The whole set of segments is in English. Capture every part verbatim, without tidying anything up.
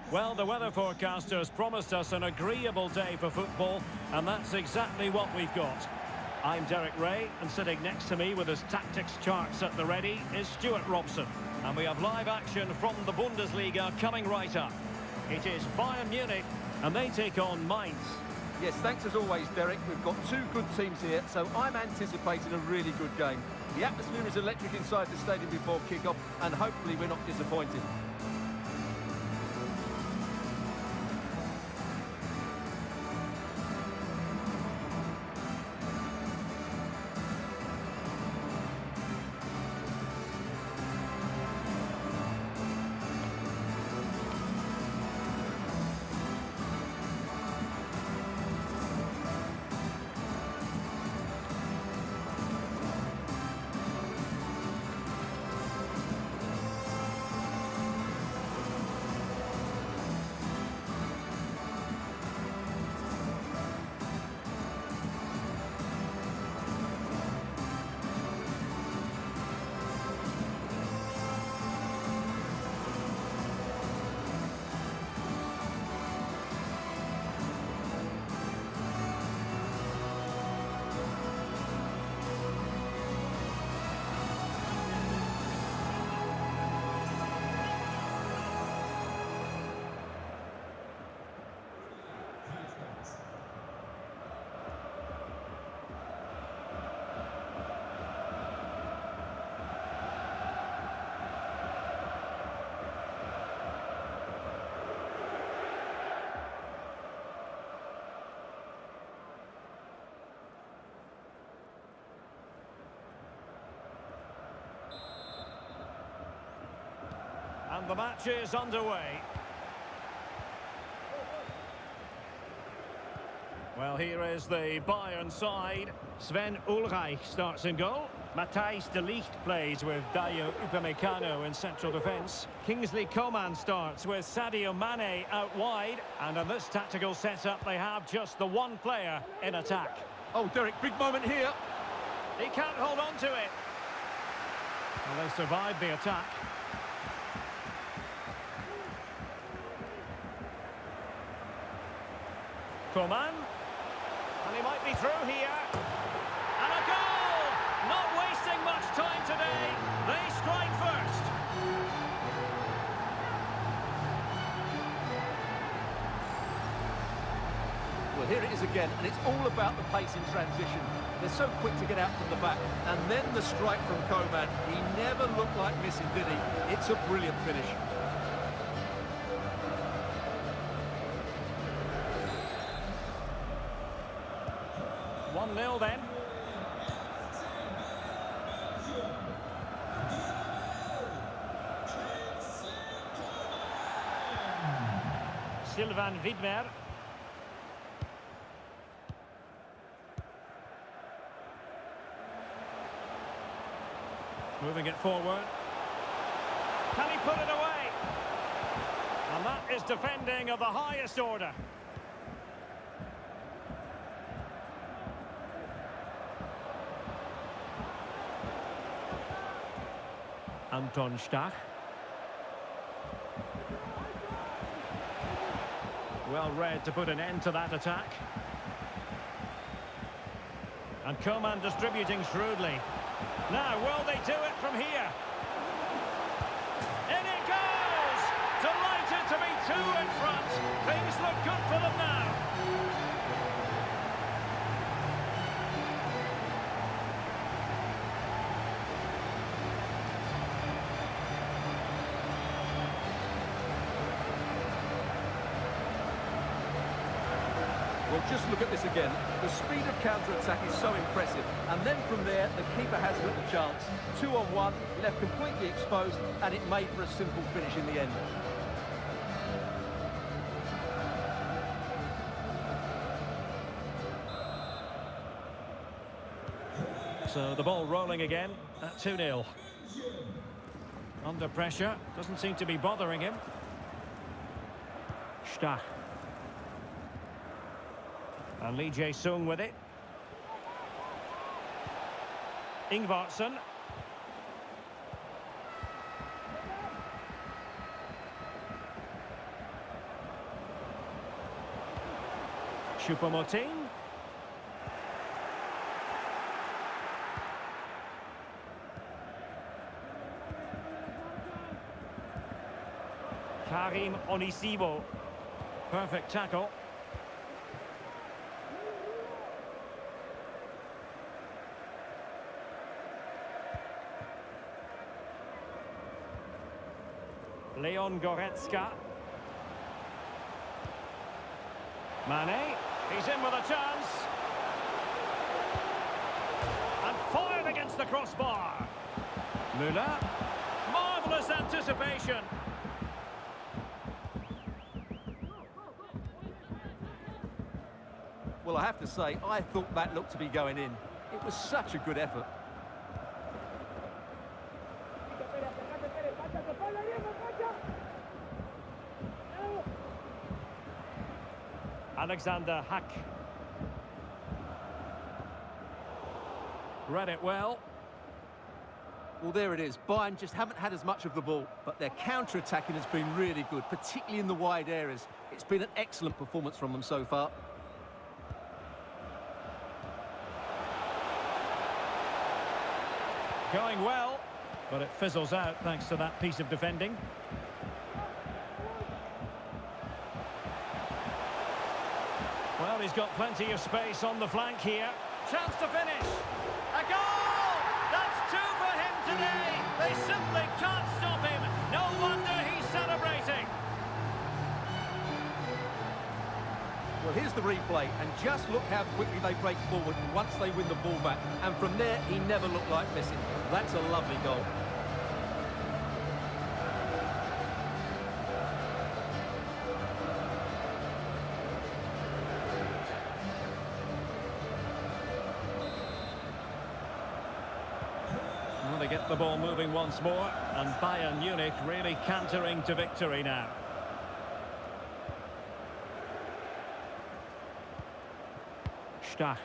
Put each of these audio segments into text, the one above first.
Well, the weather forecasters promised us an agreeable day for football, and that's exactly what we've got. I'm Derek Ray, and sitting next to me with his tactics charts at the ready is Stuart Robson. And we have live action from the Bundesliga coming right up. It is Bayern Munich, and they take on Mainz. Yes, thanks as always, Derek. We've got two good teams here, so I'm anticipating a really good game. The atmosphere is electric inside the stadium before kick-off, and hopefully we're not disappointed. And the match is underway. Well, here is the Bayern side. Sven Ulreich starts in goal. Matthijs de Ligt plays with Dayo Upamecano in central defence. Kingsley Coman starts with Sadio Mane out wide. And in this tactical setup, they have just the one player in attack. Oh, Derek, big moment here. He can't hold on to it. Well, they survived the attack. Coman, and he might be through here, and a goal! Not wasting much time today, they strike first. Well, here it is again, and it's all about the pace in transition. They're so quick to get out from the back, and then the strike from Coman. He never looked like missing, did he? It's a brilliant finish. one nil then. Sylvain Widmer. Moving it forward. Can he put it away? And that is defending of the highest order. Anton Stach. Well read to put an end to that attack. And Coman distributing shrewdly. Now, will they do it from here? In it goes! Delighted to be two in front. Things look good for them now. Well, just look at this again. The speed of counter-attack is so impressive. And then from there, the keeper has little chance. Two on one, left completely exposed, and it made for a simple finish in the end. So the ball rolling again at two nil. Under pressure, doesn't seem to be bothering him. Stach. And Lee Jae-sung with it. Ingvartsen. Choupo-Moting. Karim Onisibo. Perfect tackle. Leon Goretzka. Mane, he's in with a chance. And fired against the crossbar. Müller. Marvellous anticipation. Well, I have to say, I thought that looked to be going in. It was such a good effort. Alexander Hack. Read it well. Well, there it is. Bayern just haven't had as much of the ball, but their counter-attacking has been really good, particularly in the wide areas. It's been an excellent performance from them so far. Going well, but it fizzles out thanks to that piece of defending. Well, he's got plenty of space on the flank here. Chance to finish. A goal! That's two for him today. They simply can't stop him. No wonder he's celebrating. Well, here's the replay, and just look how quickly they break forward once they win the ball back. And from there, he never looked like missing. That's a lovely goal. Well, they get the ball moving once more, and Bayern Munich really cantering to victory now. Stach.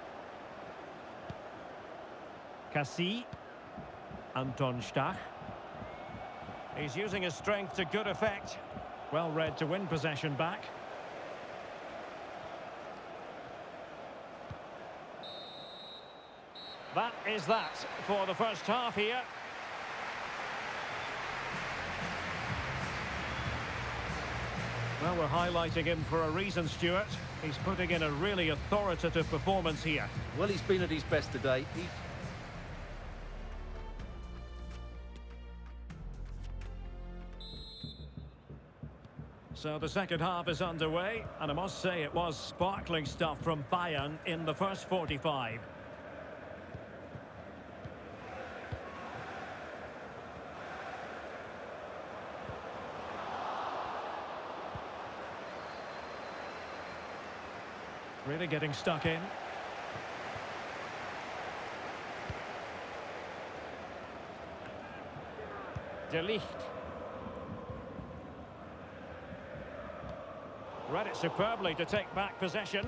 Cassie. Anton Stach. He's using his strength to good effect. Well read to win possession back. That is that for the first half here. Well, we're highlighting him for a reason, Stuart. He's putting in a really authoritative performance here. Well, he's been at his best today. He... So the second half is underway, and I must say it was sparkling stuff from Bayern in the first forty-five. Really getting stuck in. De Ligt. Read it superbly to take back possession.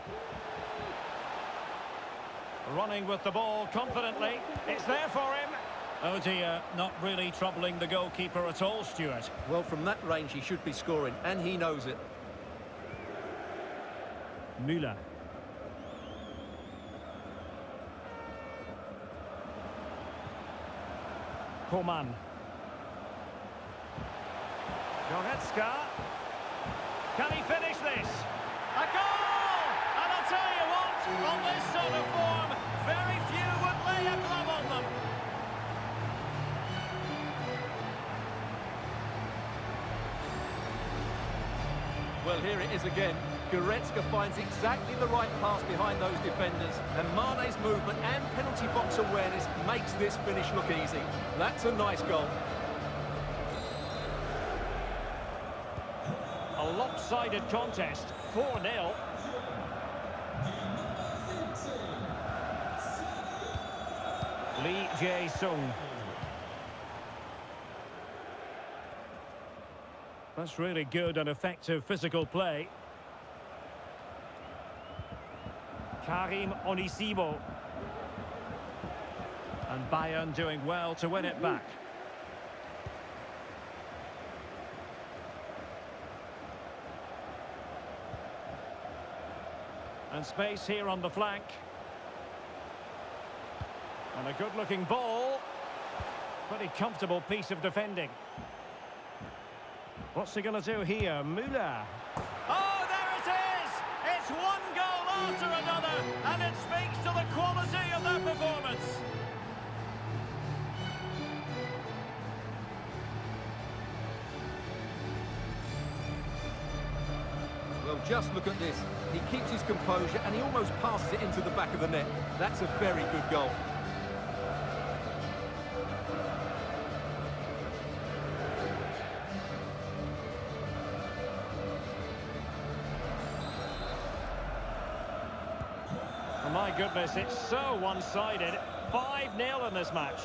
Running with the ball confidently. It's there for him. Oh dear, not really troubling the goalkeeper at all, Stuart. Well, from that range, he should be scoring, and he knows it. Müller. Coman. Goretzka. Can he finish this? A goal! And I'll tell you what, on this sort of form, very few would lay a glove on them. Well, here it is again. Goretzka finds exactly the right pass behind those defenders, and Mane's movement and penalty box awareness makes this finish look easy. That's a nice goal. A lopsided contest, four nil. Lee Jae-sung. That's really good and effective physical play. Karim Onisibo. And Bayern doing well to win it back. And space here on the flank. And a good-looking ball. Pretty comfortable piece of defending. What's he going to do here? Müller. Oh, there it is! It's one goal after another, and it speaks to the quality of their performance. Well, just look at this. He keeps his composure and he almost passes it into the back of the net. That's a very good goal. Oh, my goodness, it's so one-sided. five nil in this match.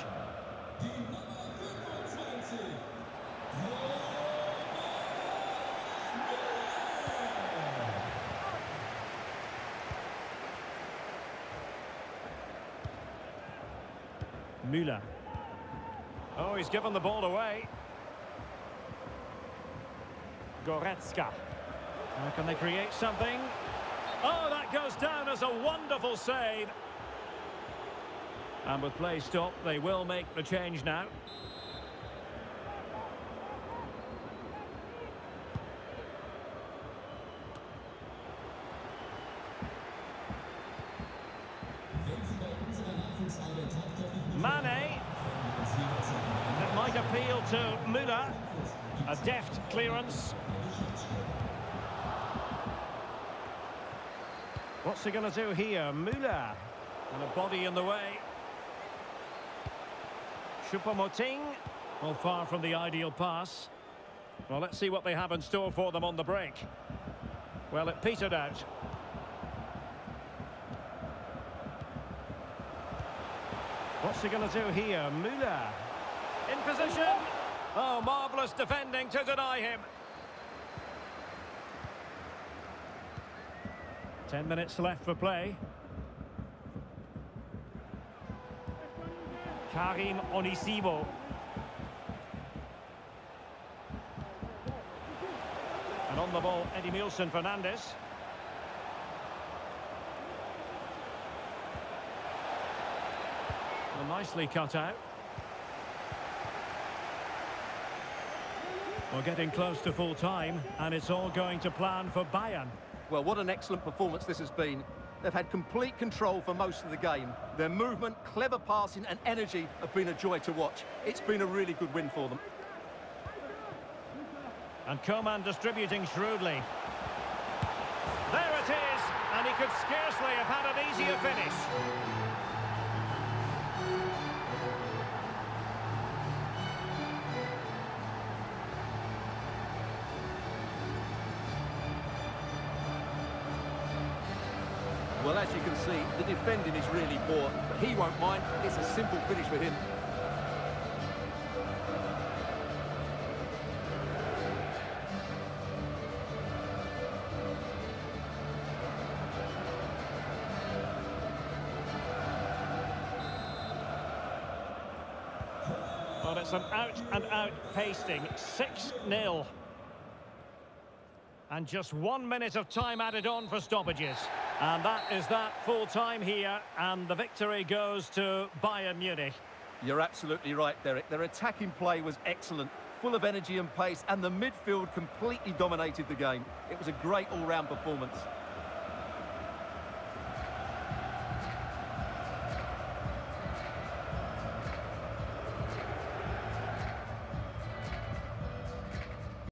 Müller. Oh, he's given the ball away. Goretzka. How can they create something? Oh, that goes down as a wonderful save. And with play stopped, they will make the change now. Mane. It might appeal to Müller. A deft clearance. What's he going to do here? Müller. And a body in the way. Choupo-Moting. Well, far from the ideal pass. Well, let's see what they have in store for them on the break. Well, it petered out. What's he going to do here? Müller. In position. Oh, marvellous defending to deny him. Ten minutes left for play. Karim Onisivo. And on the ball, Edimilson Fernandes. Well, nicely cut out. We're getting close to full time, and it's all going to plan for Bayern. Well, what an excellent performance this has been. They've had complete control for most of the game. Their movement, clever passing and energy have been a joy to watch. It's been a really good win for them. And Coman distributing shrewdly. There it is, and he could scarcely have had an easier finish. Well, as you can see, the defending is really poor, but he won't mind. It's a simple finish for him. Well, it's an out-and-out pasting. six nil. And just one minute of time added on for stoppages. And that is that full time here, and the victory goes to Bayern Munich. You're absolutely right, Derek. Their attacking play was excellent, full of energy and pace, and the midfield completely dominated the game. It was a great all-round performance.